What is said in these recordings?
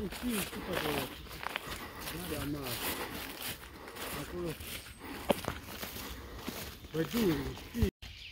știu pe acolo. Marea mare. Acolo. Păduri, știi?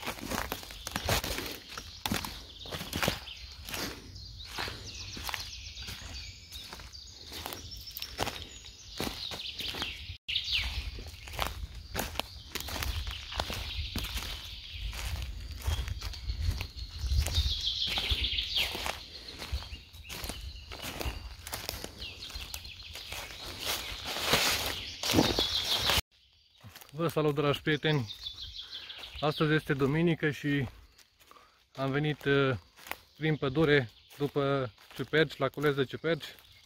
Vă salut, dragi prieteni! Astăzi este duminică și am venit prin pădure după ciuperci, la cules de ciuperci.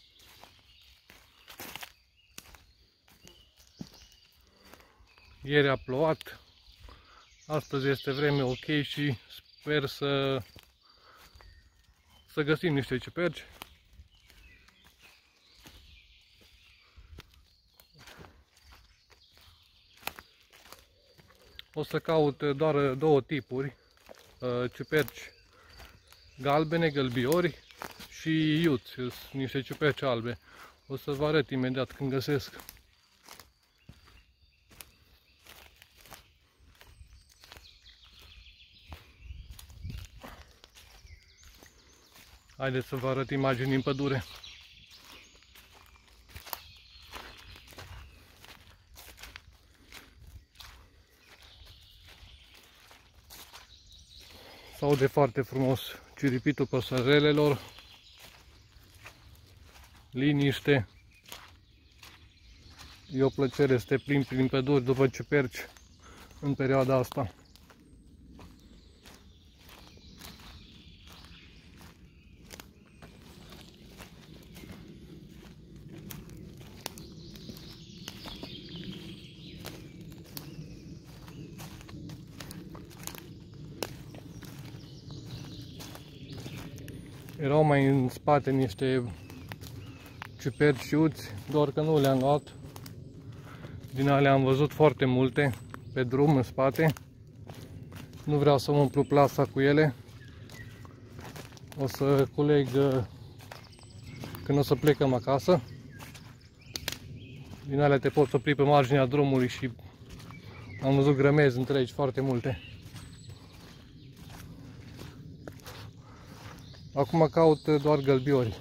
Ieri a plouat, astăzi este vreme ok și sper să găsim niște ciuperci. O să caut doar două tipuri, ciuperci galbene, gălbiori și iuți, niște ciuperci albe. O să vă arăt imediat când găsesc. Haideți să vă arăt imagini în pădure. S-aude foarte frumos ciripitul păsărelelor, liniște. E o plăcere să te plimbi prin păduri după ciuperci în perioada asta. Erau mai în spate niște ciuperci iuți, doar că nu le-am luat. Din alea am văzut foarte multe pe drum în spate. Nu vreau să mă umplu plasa cu ele. O să culeg când o să plecăm acasă. Din alea te poți opri pe marginea drumului și am văzut grămezi întregi, foarte multe. Acum caut doar gălbiori.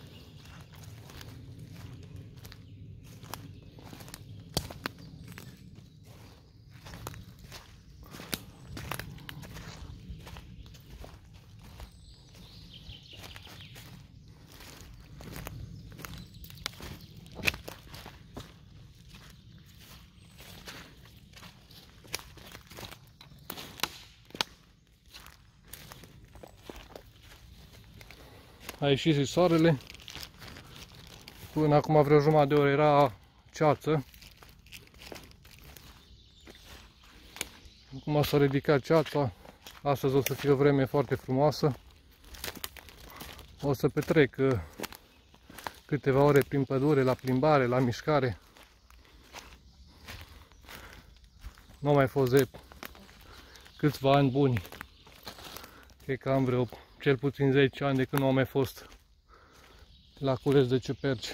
A ieșit și soarele. Până acum vreo jumătate de oră era ceață. Acum s-a ridicat ceața. Astăzi o să fie o vreme foarte frumoasă. O să petrec câteva ore prin pădure, la plimbare, la mișcare. Nu am mai fost de câțiva ani buni. Cred că am vreo cel puțin 10 ani de când nu am mai fost la cules de ciuperci.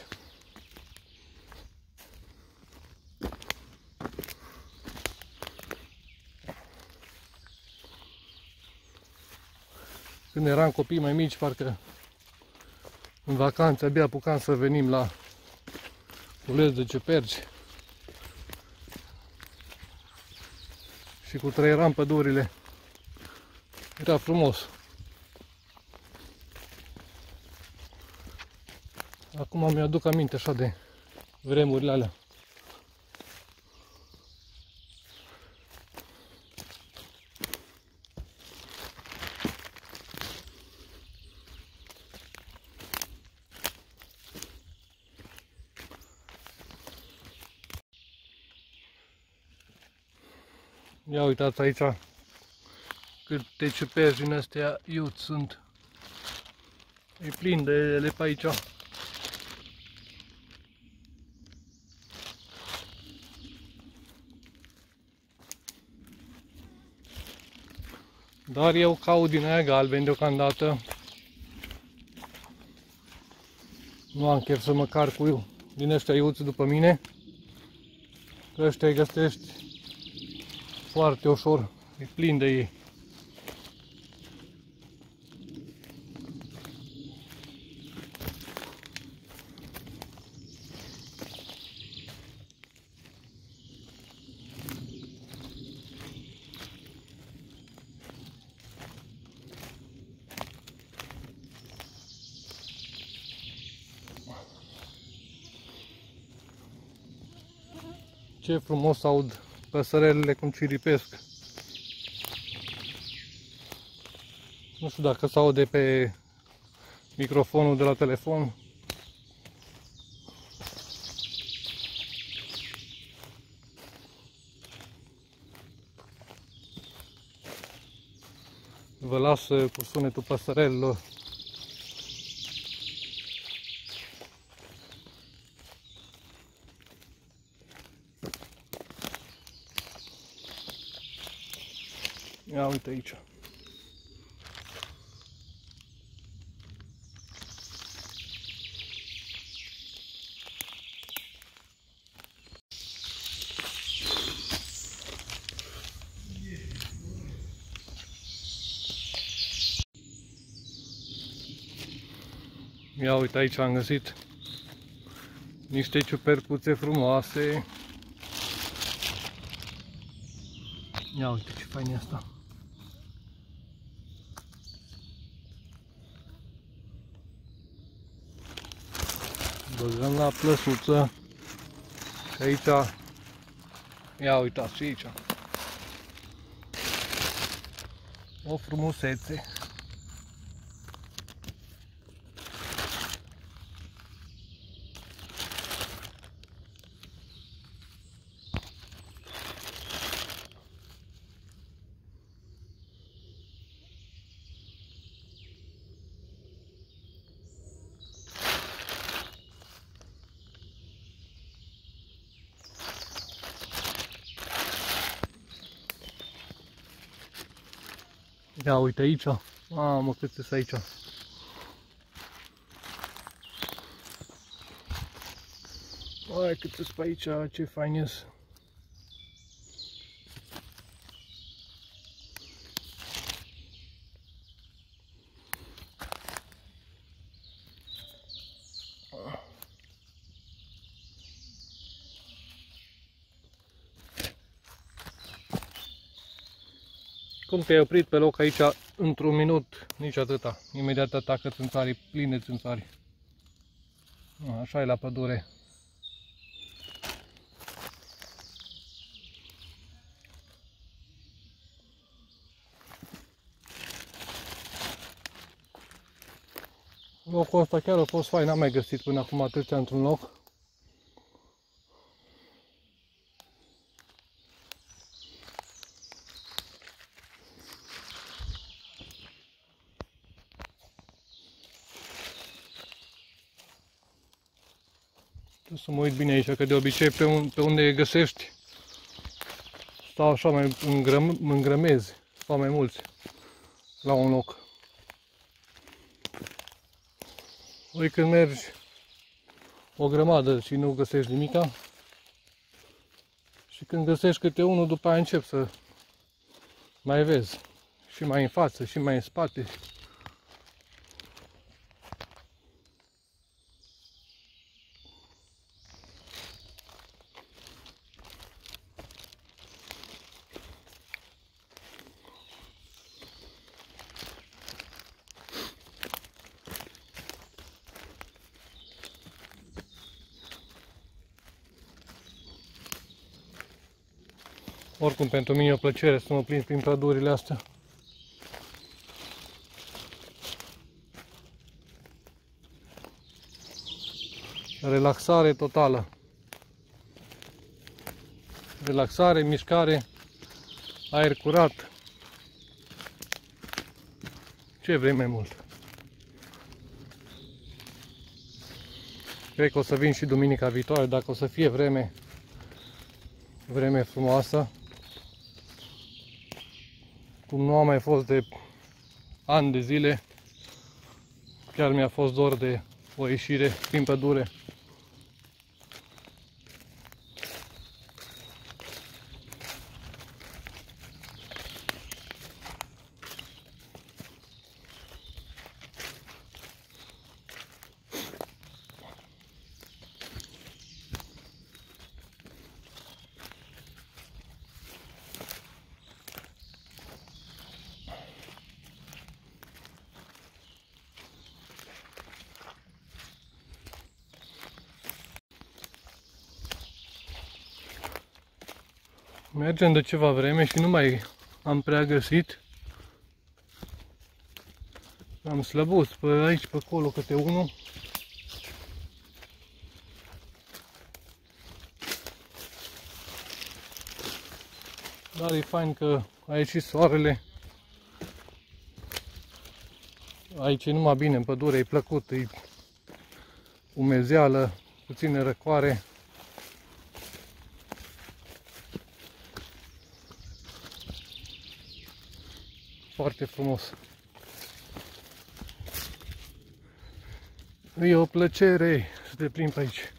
Când eram copii mai mici, parcă în vacanță abia apucam să venim la cules de ciuperci și cutreieram pădurile. Era frumos. Acum mi-aduc aminte așa de vremurile alea. Ia uitați aici câte ciuperci din astea iuți sunt. E plin de ele pe aici. Dar eu caut din aia galbeni deocamdată. Nu am chef să mă car cu din ăștia iuți după mine, că ăștia îi găsești foarte ușor, e plin de ei. Ce frumos aud păsărelele cum ciripesc. Nu știu dacă se aude pe microfonul de la telefon. Vă las cu sunetul păsărelelor. Ia uite aici. Ia uite aici am găsit niște ciupercuțe frumoase. Ia uite ce fain e asta. Băgăm la plăsuță. Și aici, ia uitați și aici. O frumusețe. Ia uite aici. Mamă, cât sunt aici. Hai cât sunt pe aici, ce fain ies. Cum te-ai oprit pe loc aici într-un minut, nici atâta. Imediat atacă țânțarii, pline țânțari. Așa e la pădure. Locul ăsta chiar a fost fain, n-am mai găsit până acum atâția într-un loc. Trebuie să mă uit bine aici, că de obicei pe unde găsești stau așa mai îngrămezi, stau mai mulți la un loc. Oi când mergi o grămadă și nu găsești nimica, și când găsești câte unul, după aia încep să mai vezi și mai în față și mai în spate. Oricum, pentru mine e o plăcere să mă plimb prin pădurile astea. Relaxare totală. Relaxare, mișcare, aer curat. Ce vrei mai mult? Cred că o să vin și duminica viitoare, dacă o să fie vreme frumoasă. Cum nu a mai fost de ani de zile, chiar mi-a fost dor de o ieșire prin pădure. Mergem de ceva vreme și nu mai am prea găsit. Am slăbut pe aici, pe acolo, câte unul. Dar e fain că a ieșit soarele. Aici e numai bine, în pădure e plăcut, e umezeală, puțină răcoare. Foarte frumos. E o plăcere să te plimbi aici.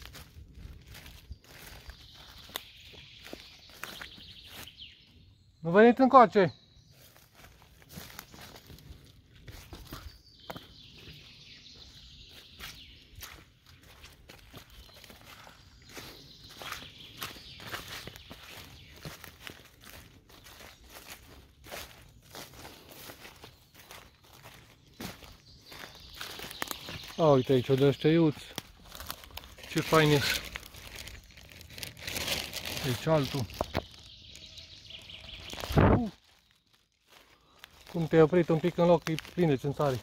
Nu veniți încoace? A, uite aici, o de ăștia iuți. Ce fain e. Aici altul. Cum te-ai oprit un pic în loc, e plin de țânțari.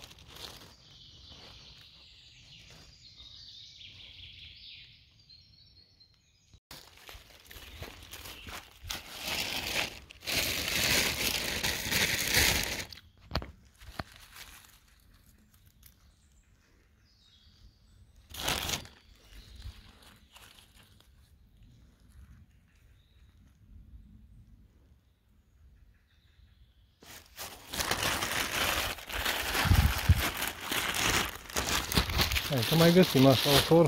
Hai să mai găsim așa ușor,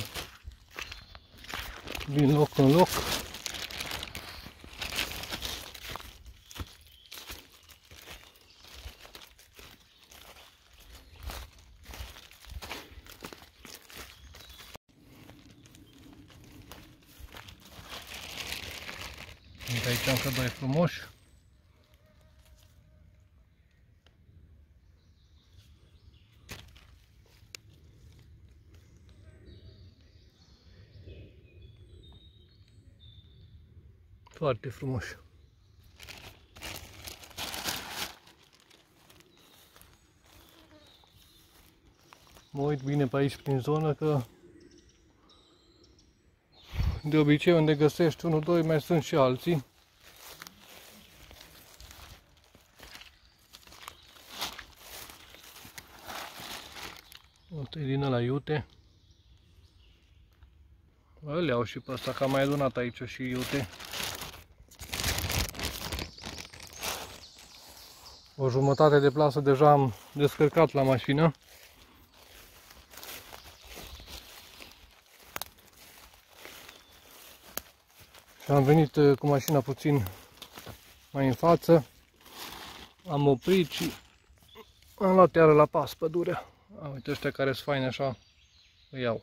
din loc în loc. Uite aici încă doi frumoși. Foarte frumoși. Mă uit bine pe aici prin zonă că de obicei unde găsești unul, doi, mai sunt și alții. Uite din ăla iute. Îl iau și pe ăsta, că am mai adunat aici și iute. O jumătate de plasă deja am descărcat la mașină. Și am venit cu mașina puțin mai în față. Am oprit și am luat iară la pas pădurea. Uite ăștia care sunt faini așa, îi iau.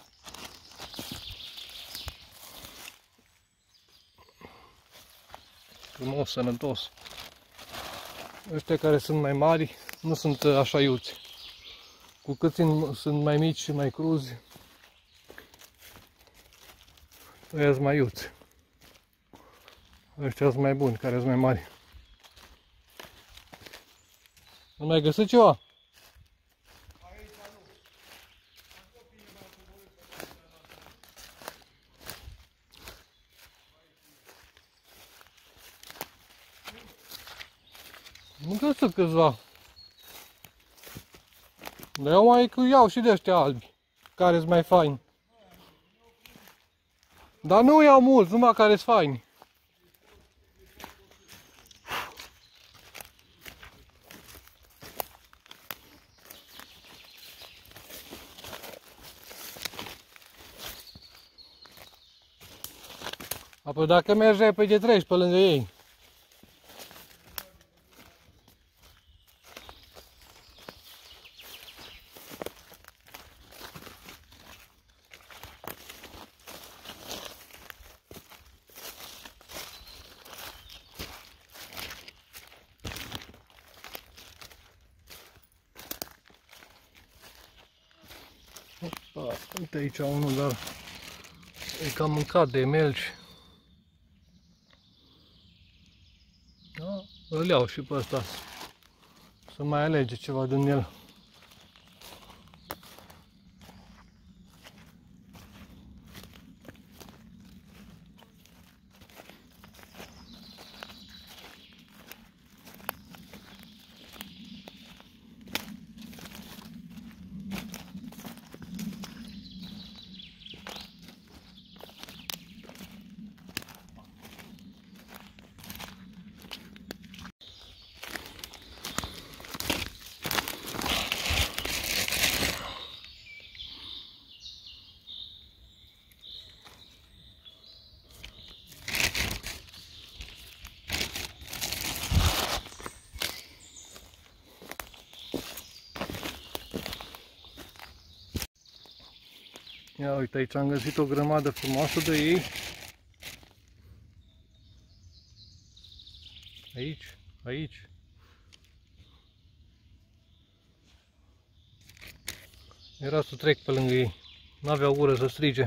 Frumos, sănătos. Ăștia care sunt mai mari nu sunt așa iuți. Cu cât sunt mai mici și mai cruzi, ăia sunt mai iuți. Ăștia sunt mai buni, care sunt mai mari. Nu mai găsit ceva? Nu găsesc câțiva. Dar eu mai iau și de ăștia albi, care sunt mai faini. Dar nu iau mulți, numai care sunt faini. Apoi dacă mergi repede treci pe lângă ei. Opa, uite aici unul, dar e cam mâncat de melci. Da? Îl iau și pe ăsta să mai alege ceva din el. Ia uite, aici am găsit o grămadă frumoasă de ei. Aici, aici. Era să trec pe lângă ei. N-aveau ură să strige.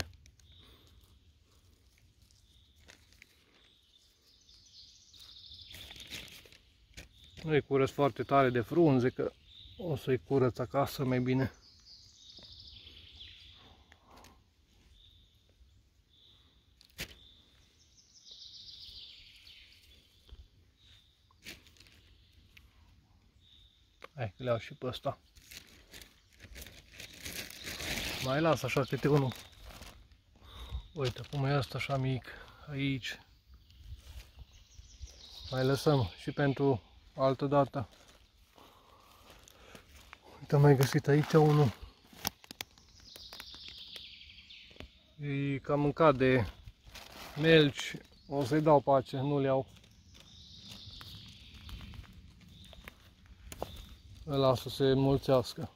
Nu-i curăț foarte tare de frunze, că o să-i curăț acasă mai bine. Hai că le iau și pe ăsta. Mai las așa câte unul. Uite cum e ăsta așa mic aici. Mai lăsăm și pentru altă dată. Uite, am mai găsit aici unul. E cam mâncat de melci. O să-i dau pace, nu le iau. Îl las să se înmulțească.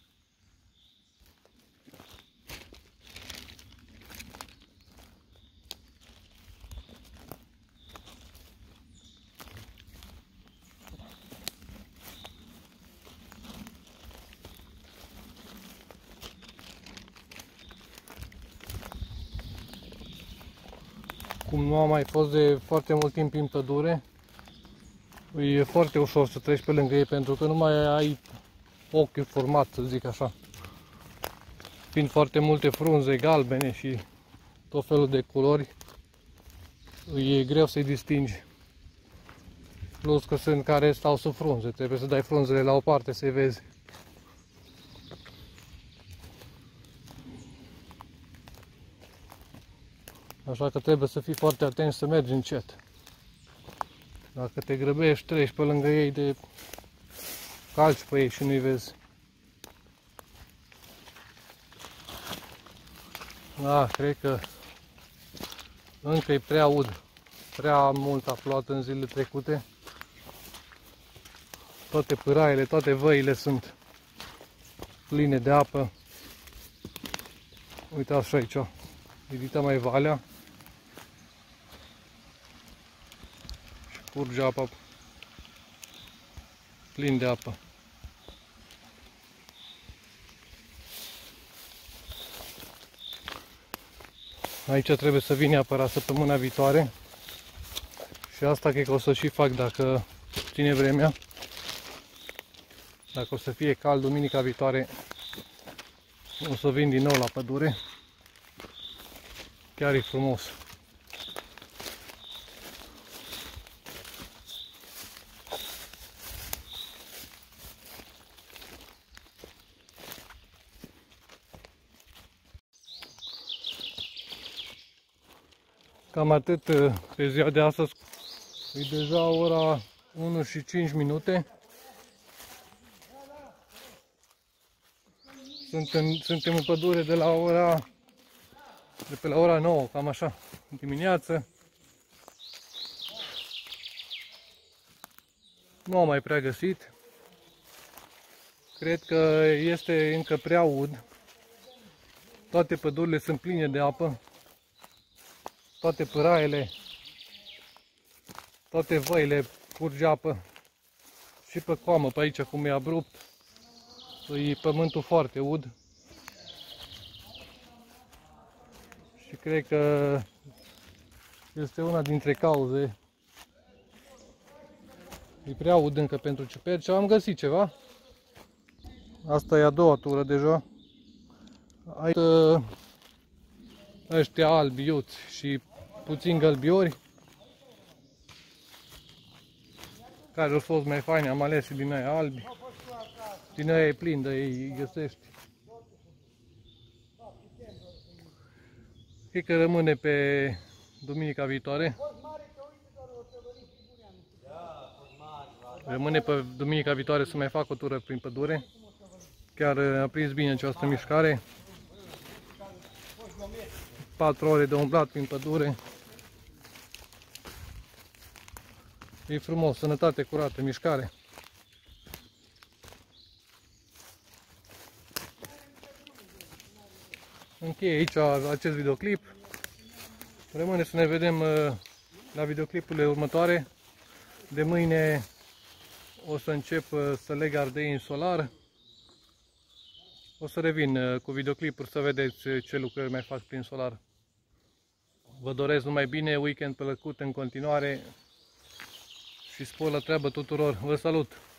Cum nu am mai fost de foarte mult timp în pădure, e foarte ușor să treci pe lângă ei pentru că nu mai ai ochiul format, să zic așa. Fiind foarte multe frunze galbene și tot felul de culori, e greu să-i distingi. Plus că sunt care stau sub frunze, trebuie să dai frunzele la o parte să-i vezi. Așa că trebuie să fii foarte atent să mergi încet. Dacă te grăbești, treci pe lângă ei, de calci pe ei și nu-i vezi. Da, cred că încă e prea ud. Prea mult a plouat în zilele trecute. Toate pâraiele, toate văile sunt pline de apă. Uitați și aici. Ridicăm mai valea. Și curge apa plin de apă. Aici trebuie să vin neapărat săptămâna viitoare. Și asta cred că o să și fac dacă ține vremea. Dacă o să fie cald duminica viitoare, o să vin din nou la pădure. Chiar e frumos. Cam atât pe ziua de astăzi. E deja ora 1 și 5 minute. Suntem în pădure de pe la ora 9, cam așa, dimineață. Nu am mai prea găsit. Cred că este încă prea ud. Toate pădurile sunt pline de apă. Toate pâraiele, toate văile curge apă. Și pe coamă, pe aici, cum e abrupt, e pământul foarte ud. Și cred că este una dintre cauze. E prea ud încă pentru ciuperci. Am găsit ceva. Asta e a doua tură deja. Aici ăștia albi, iuți și puțin gălbiori, care au fost mai faini, am ales și din aia albi. Din aia e plin, de ei găsești. Cred că rămâne pe duminica viitoare. Rămâne pe duminica viitoare să mai fac o tură prin pădure. Chiar a prins bine această mișcare. 4 ore de umblat prin pădure. E frumos, sănătate curată, mișcare. Încheie aici acest videoclip. Rămâne să ne vedem la videoclipurile următoare. De mâine o să încep să leg ardei în solar. O să revin cu videoclipuri să vedeți ce lucrări mai fac prin solar. Vă doresc numai bine, weekend plăcut în continuare și spor la treabă tuturor. Vă salut!